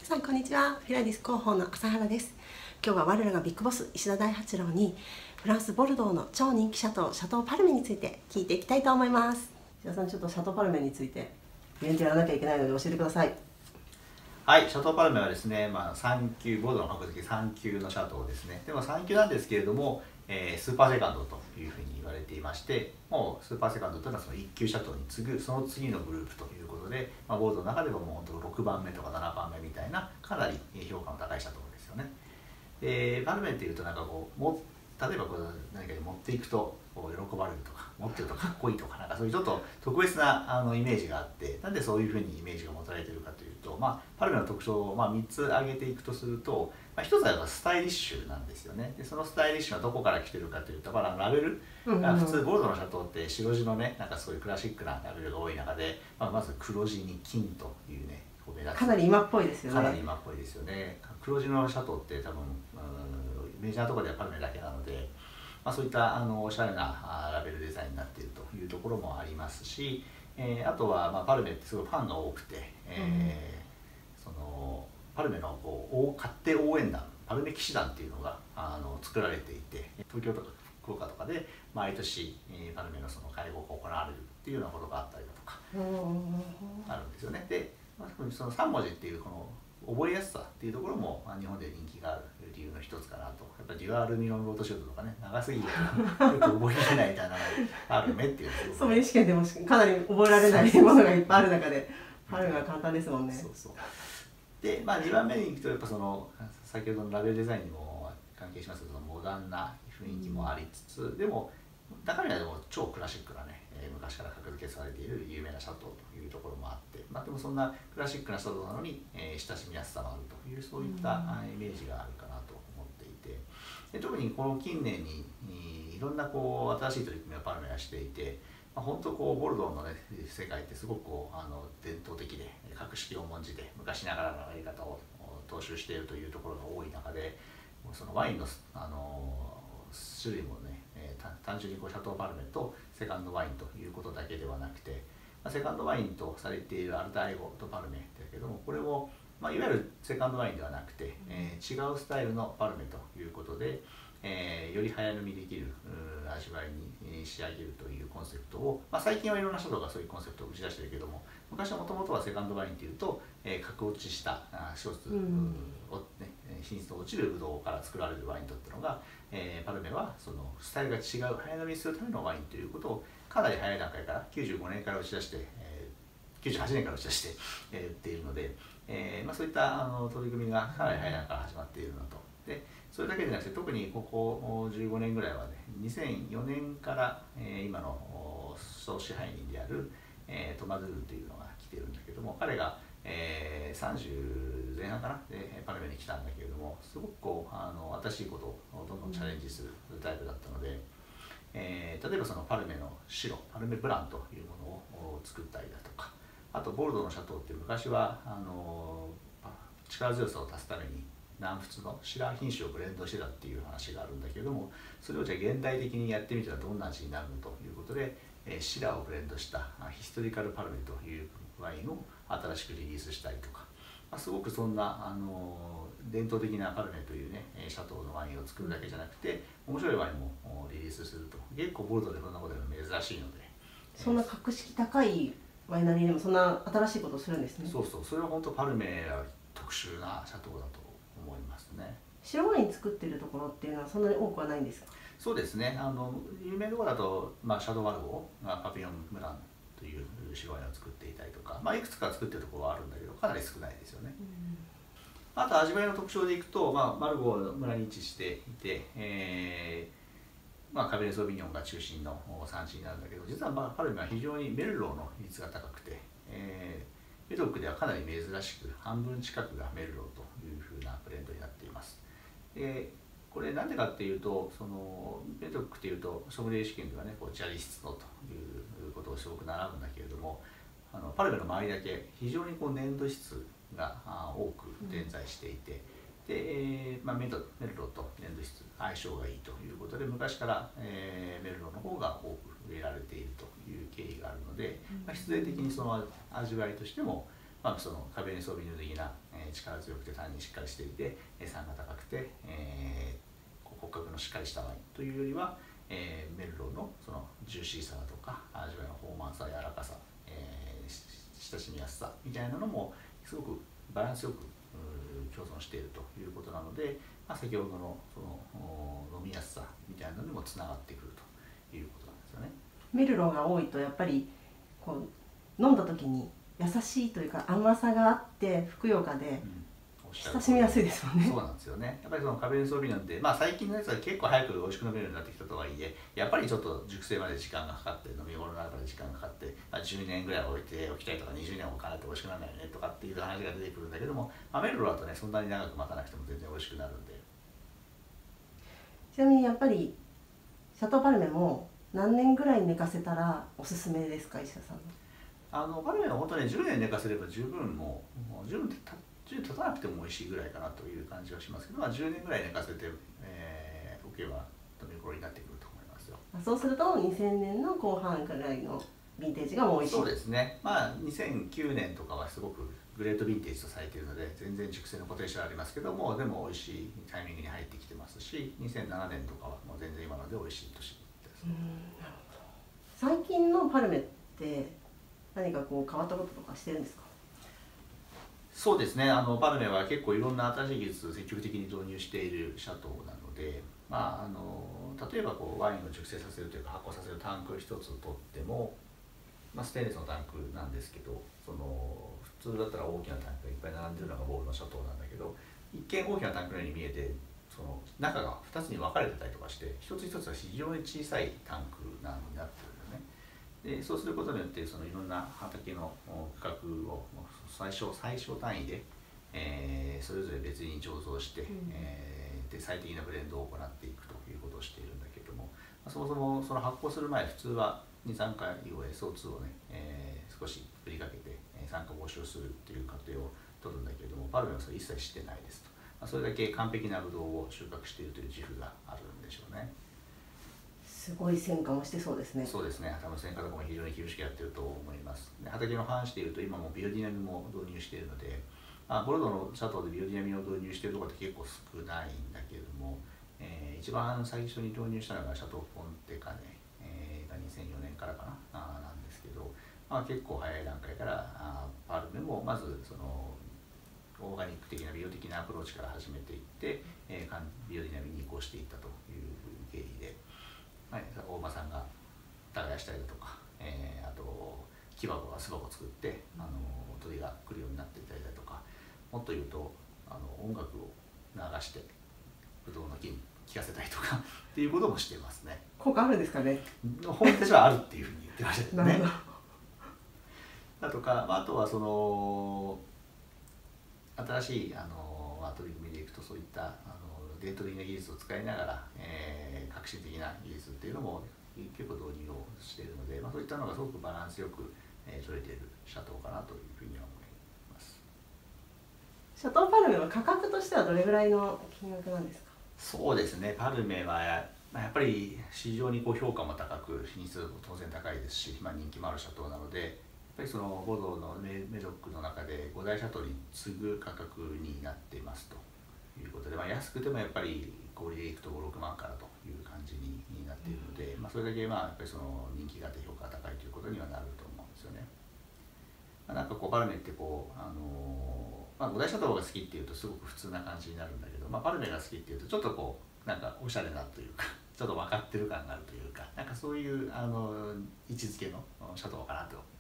皆さんこんにちは。フィラディス広報の朝原です。今日は我らがビッグボス石田大八郎にフランスボルドーの超人気シャトーパルメについて聞いていきたいと思います。石田さん、ちょっとシャトーパルメについてイベントやらなきゃいけないので教えてください。 はい、シャトーパルメはですね、3級、ボルドーの格付け3級のシャトーですね。でも3級なんですけれども、スーパーセカンドというふうに言われていまして、もうスーパーセカンドというのはその1級シャトーに次ぐその次のグループということで、ボルドーの中でももう本当6番目とか7番目みたいなかなり評価の高いシャトーですよね。パルメっていうとなんかこう例えばこう何かに持っていくとこう喜ばれるとか、持ってるとかっこいいとか、なんかそういうちょっと特別なイメージがあって、なんでそういうふうにイメージが持たれているかというと、パルメの特徴を3つ挙げていくとすると、1つはやっぱスタイリッシュなんですよね。でそのスタイリッシュはどこから来てるかというと、ラベルが普通ボルドーのシャトーって白地のね、なんかそういうクラシックなラベルが多い中で、まず黒地に金というね、 かなり今っぽいですよね。 かなり今っぽいですよね。黒地のシャトーって多分メジャーなところではパルメだけなので、そういったおしゃれなラベルデザインになっているというところもありますし、あとはパルメってすごいファンが多くて、そのパルメの勝手応援団、パルメ騎士団っていうのが作られていて、東京とか福岡とかで毎年パルメのその会合が行われるっていうようなことがあったりだとかあるんですよね。で、その3文字っていうこの覚えやすさっていうところも日本で人気がある理由の一つかなと。やっぱりデュアルミロンロートシュートとかね、長すぎるとよく覚えられないみたいなのがあるねっていう。 ソムリエ試験でもかなり覚えられないものがいっぱいある中でパルメは簡単ですもんね。 で、2番目に行くとやっぱその先ほどのラベルデザインにも関係しますけど、モダンな雰囲気もありつつ、でも中身はでも超クラシックなね、昔から格付けされている有名なシャトーというところもあって、でもそんなクラシックなシャトーなのに、親しみやすさもあるという、そういったイメージがあるかなと思っていて、で特にこの近年にいろんな新しい取り組みをパルメがしていて、本当ボルドーの、ね、世界ってすごく伝統的で格式を重んじて昔ながらのやり方を踏襲しているというところが多い中で、そのワインの、種類もね、単純にシャトーパルメとセカンドワインということだけではなくて、セカンドワインとされているアルタエゴとパルメだけども、これも、いわゆるセカンドワインではなくて、違うスタイルのパルメということで、より早飲みできる味わいに仕上げるというコンセプトを、最近はいろんなシャトーがそういうコンセプトを打ち出しているけども、昔はもともとはセカンドワインというと、格落ちした品質の落ちるブドウから作られるワインとってのが、パルメはそのスタイルが違う早飲みするためのワインということをかなり早い段階から95年から打ち出して、98年から打ち出して、売っているので、そういった取り組みがかなり早い段階から始まっているのと。でそれだけでなくて、特にここ15年ぐらいはね、2004年から、今の総支配人である、トマドゥールというのが来ているんだけども、彼が、30前半かなでパルメに来たんだけれども、すごく新しいことをどんどんチャレンジするタイプだったので、例えばそのパルメの白、パルメブランというものを作ったりだとか、あとボルドーのシャトーって昔は力強さを足すために南仏のシラー品種をブレンドしてたっていう話があるんだけれども、それをじゃあ現代的にやってみたらどんな味になるのということで、シラーをブレンドしたヒストリカルパルメというワインを新しくリリースしたりとか、すごくそんな伝統的なパルメというねシャトーのワインを作るだけじゃなくて、面白いワインもリリースすると。結構ボルドーでそんなことやるの珍しいので、 そんな格式高いワイナリーでもそんな新しいことをするんですね。 そう、それは本当パルメは特殊なシャトーだと思いますね。 白ワイン作ってるところっていうのはそんなに多くはないんですか？ そうですね、有名なところだと、シャドーワルゴーがパピヨンムランという白ワインを作っていたりとか、いくつか作ってるところはあるんだけど、かなり少ないですよね。あと味わいの特徴でいくと、マルゴーの村に位置していて、カベルソービニョンが中心の産地になるんだけど、実はパルメは非常にメルローの比率が高くて、メドックではかなり珍しく半分近くがメルローというふうなブレンドになっています。これなんでかっていうと、そのメドックっていうとソムリエ試験ではね、ジャリ室のということをすごく習うんだけれども、パルメの周りだけ非常に粘土質が多く点在していて、で、メルローと粘土質相性がいいということで、昔から、メルローの方が多く植えられているという経緯があるので、必然的にその味わいとしてもそのカベルネ・ソービニョン的な、力強くて単にしっかりしていて、酸が高くて、骨格のしっかりしたワインというよりは、メルローのそのジューシーさだとか味わいの豊満さ、柔らかさ、親しみやすさみたいなのもすごくバランスよく共存しているということなので、先ほどのその飲みやすさみたいなのにもつながってくるということなんですよね。 メルローが多いとやっぱりこう飲んだ時に優しいというか甘さがあってふくよかで、親しみやすいですもんね。 そうなんですよね。やっぱりそのカベルネ・ソービニョンって、最近のやつは結構早く美味しく飲めるようになってきたとはいえ、やっぱりちょっと熟成まで時間がかかって、飲み頃の中で時間がかかって、10年ぐらい置いておきたいとか20年置かないと美味しくならないよねとかっていう話が出てくるんだけども、メルローだとねそんなに長く待たなくても全然美味しくなるんで。 ちなみにやっぱりシャトーパルメも何年ぐらい寝かせたらおすすめですか、石田さん。 パルメは本当に10年寝かせれば十分もう十分経たなくても美味しいぐらいかなという感じはしますけど、10年ぐらい寝かせて、おけば飲み頃になってくると思いますよ。 そうすると2000年の後半ぐらいのヴィンテージがもう美味しい。 そうですね。2009年とかはすごくグレートヴィンテージとされているので全然熟成のポテンシャルありますけども、でも美味しいタイミングに入ってきてますし、2007年とかはもう全然今ので美味しい年です。 なるほど。最近のパルメって何かこう変わったこととかしてるんですか？ そうですね。パルメは結構いろんな新しい技術を積極的に導入しているシャトーなので、例えばワインを熟成させるというか発酵させるタンク一つとっても、ステンレスのタンクなんですけど、普通だったら大きなタンクがいっぱい並んでるのがボールのシャトーなんだけど、一見大きなタンクのように見えて中が2つに分かれてたりとかして、一つ一つは非常に小さいタンクになってるんだよね。でそうすることによっていろんな畑の区画を最小単位で、それぞれ別に醸造して、で最適なブレンドを行っていくということをしているんだけれども、そもそもその発酵する前普通は23回を SO2 をね、少し振りかけて酸化防止をするっていう過程を取るんだけれども、パルメはそれ一切してないですと。それだけ完璧なブドウを収穫しているという自負があるんでしょうね。 すごい選果もしてそうですね。 そうですね。多分選果とかも非常に厳しくやってると思います。で畑の話でいうと今もビオディナミも導入しているので、ボルドーのシャトーでビオディナミを導入しているところって結構少ないんだけれども、一番最初に導入したのがシャトー・ポンテカネ、が2004年からかななんですけど、結構早い段階からパルメもまずオーガニック的な美容的なアプローチから始めていって、ビオディナミに移行していったという経緯で、大場さんが耕したりだとか、あと木箱が巣箱を作って鳥が来るようになっていたりだとか、もっと言うと音楽を流してブドウの木に聴かせたりとかっていうこともしていますね。 効果あるんですかね？ 本質はあるっていうふうに言ってましたけどね。 なるほど。 だとか、あとは新しい取り組みでいくと、そういった伝統的な技術を使いながら、革新的な技術っていうのも結構導入をしているので、そういったのがすごくバランスよく、取れているシャトーかなというふうには思います。 シャトーパルメは価格としてはどれぐらいの金額なんですか？ そうですね。パルメはやっぱり市場に評価も高く、品質も当然高いですし、人気もあるシャトーなので、やっぱりボドーのメドックの中で5大シャトーに次ぐ価格になっていますということで、安くてもやっぱり小売りでいくと5、6万からという感じになっているので、それだけやっぱり人気があって評価が高いということにはなると思うんですよね。パルメって5大シャトーが好きっていうとすごく普通な感じになるんだけど、パルメが好きっていうとちょっとおしゃれなというかちょっと分かってる感があるというか、そういう位置づけのシャトーかなと